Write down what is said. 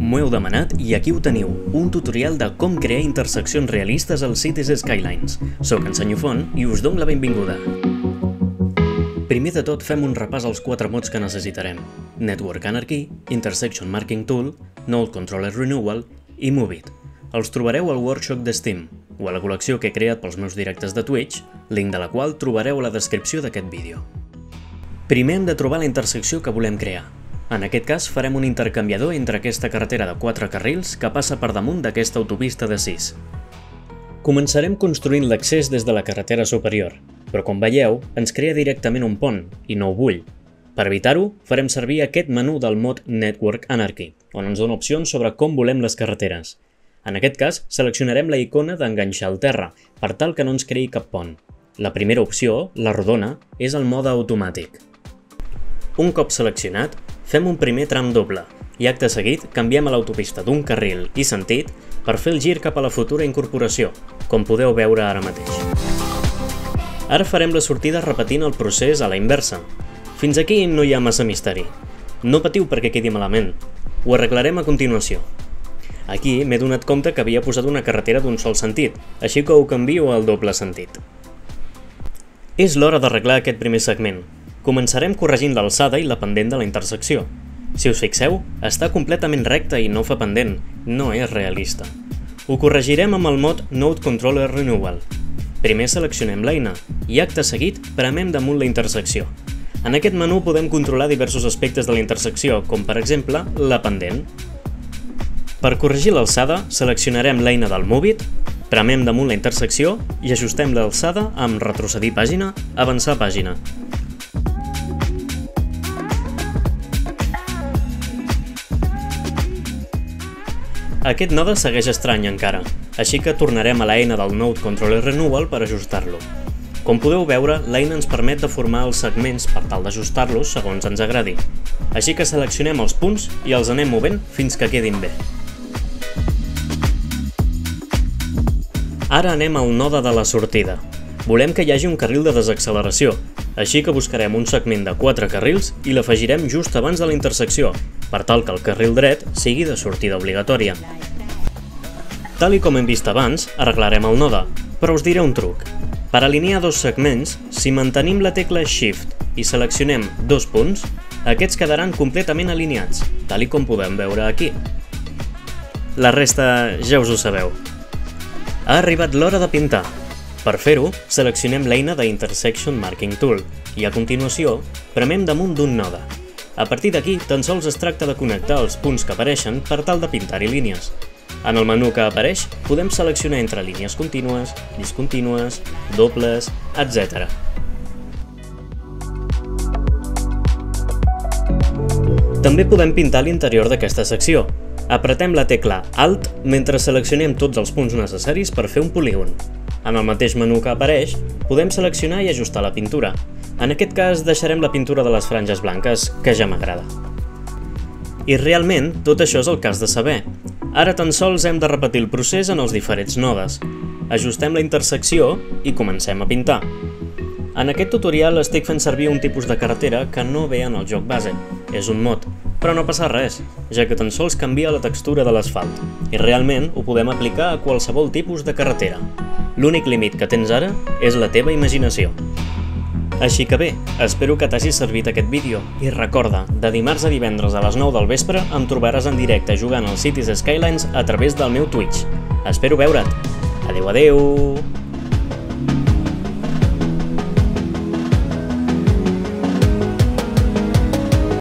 M'ho heu demanat i aquí ho teniu, un tutorial de com crear interseccions realistes als Cities Skylines. Soc en Senyor Font i us dono la benvinguda. Primer de tot fem un repàs als 4 mods que necessitarem: Network Anarchy, Intersection Marking Tool, Node Controller Renewal i Move It. Els trobareu al workshop de Steam o a la col·lecció que he creat pels meus directes de Twitch, link de la qual trobareu a la descripció d'aquest vídeo. Primer hem de trobar la intersecció que volem crear. En aquest cas farem un intercanviador entre aquesta carretera de 4 carrils que passa per damunt d'aquesta autopista de 6. Començarem construint l'accés des de la carretera superior, però com veieu ens crea directament un pont i no ho vull. Per evitar-ho, farem servir aquest menú del mod Network Anarchy, on ens dona opcions sobre com volem les carreteres. En aquest cas, seleccionarem la icona d'enganxar al terra, per tal que no ens creï cap pont. La primera opció, la rodona, és el mode automàtic. Un cop seleccionat, fem un primer tram doble i acte seguit canviem a l'autopista d'un carril i sentit per fer el gir cap a la futura incorporació, com podeu veure ara mateix. Ara farem la sortida repetint el procés a la inversa. Fins aquí no hi ha massa misteri. No patiu perquè quedi malament. Ho arreglarem a continuació. Aquí m'he donat compte que havia posat una carretera d'un sol sentit, així que ho canvio al doble sentit. És l'hora d'arreglar aquest primer segment. Començarem corregint l'alçada i la pendent de la intersecció. Si us fixeu, està completament recta i no fa pendent, no és realista. Ho corregirem amb el mod Node Controller Renewal. Primer seleccionem l'eina i acte seguit premem damunt la intersecció. En aquest menú podem controlar diversos aspectes de la intersecció, com per exemple la pendent. Per corregir l'alçada, seleccionarem l'eina del Move It, premem damunt la intersecció i ajustem l'alçada amb retrocedir pàgina, avançar pàgina. Aquest node segueix estrany encara, així que tornarem a l'eina del Node Controller Renewal per ajustar-lo. Com podeu veure, l'eina ens permet de formar els segments per tal d'ajustar-los segons ens agradi. Així que seleccionem els punts i els anem movent fins que quedin bé. Ara anem al node de la sortida. Volem que hi hagi un carril de desacceleració, així que buscarem un segment de 4 carrils i l'afegirem just abans de la intersecció, per tal que el carril dret sigui de sortida obligatòria. Tal com hem vist abans, arreglarem el node, però us diré un truc. Per alinear dos segments, si mantenim la tecla Shift i seleccionem 2 punts, aquests quedaran completament alineats, tal com podem veure aquí. La resta ja us ho sabeu. Ha arribat l'hora de pintar. Per fer-ho, seleccionem l'eina d'Intersection Marking Tool i a continuació premem damunt d'un node. A partir d'aquí, tan sols es tracta de connectar els punts que apareixen per tal de pintar-hi línies. En el menú que apareix, podem seleccionar entre línies contínues, discontínues, dobles, etc. També podem pintar l'interior d'aquesta secció. Apretem la tecla Alt mentre seleccionem tots els punts necessaris per fer un polígon. En el mateix menú que apareix, podem seleccionar i ajustar la pintura. En aquest cas deixarem la pintura de les franges blanques, que ja m'agrada. I realment, tot això és el cas de saber. Ara tan sols hem de repetir el procés en els diferents nodes. Ajustem la intersecció i comencem a pintar. En aquest tutorial estic fent servir un tipus de carretera que no ve en el joc base. És un mod, però no passa res, ja que tan sols canvia la textura de l'asfalt. I realment ho podem aplicar a qualsevol tipus de carretera. L'únic límit que tens ara és la teva imaginació. Així que bé, espero que t'hagi servit aquest vídeo i recorda, de dimarts a divendres a les 9 del vespre em trobaràs en directe jugant als Cities Skylines a través del meu Twitch. Espero veure't! Adeu, adeu!